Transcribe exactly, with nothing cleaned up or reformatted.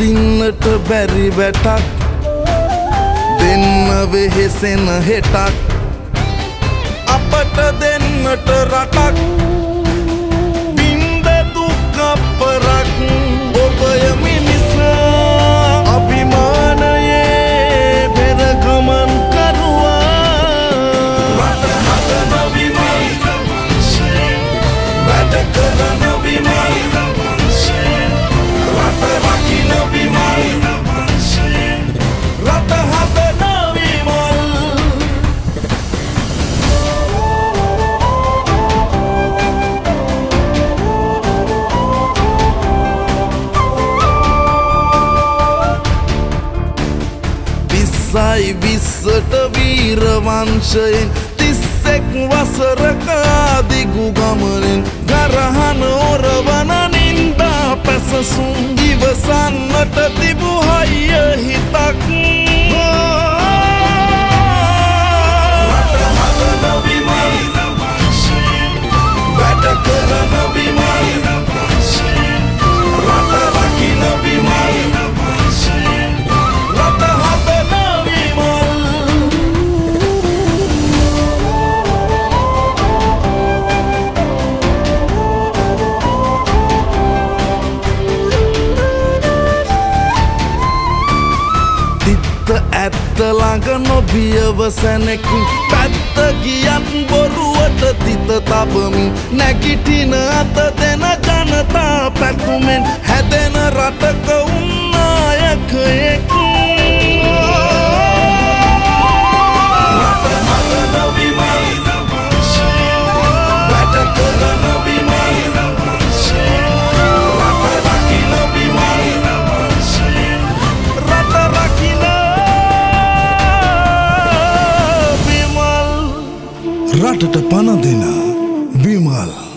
අඳින්නට බැරි වැටක් දෙන්න වෙහෙසෙන හෙටක් අපට දෙන්නට රටක් බින්ද දුක් අපරක් ඔබය මිනිසා අභිමානයේ පෙර ගමන් කරුවා රට හදන විමල් වැඩ කරන විමල් රට රකින්න විමල් රට හදන විමල් විස්සයි විස්සට වීර වංශයෙන් තිස්සෙක් වසරක දිගු ගමනින් ගරහන ඔරවන නින්දා පැසසුම් ඉවසන්නට තිබූ හයිය හිතක් රට හදන විමල් වැඩ කරන විමල් රට රකින්න විමල් රට හදන විමල් තිත්ත ඇත්ත ළඟ නොබියව සැනෙකින් පැත්ත ගියත් බොරුවට තිත තබමින් නැගිටින අත දෙන ජනතා පැතුමෙන් හැදෙන රටක උන්නායකයෙක් රට හදන විමල් වැඩ කරන විමල් රට රකින්න විමල් රට රකින්න විමල් රටට පණ දෙන විමල්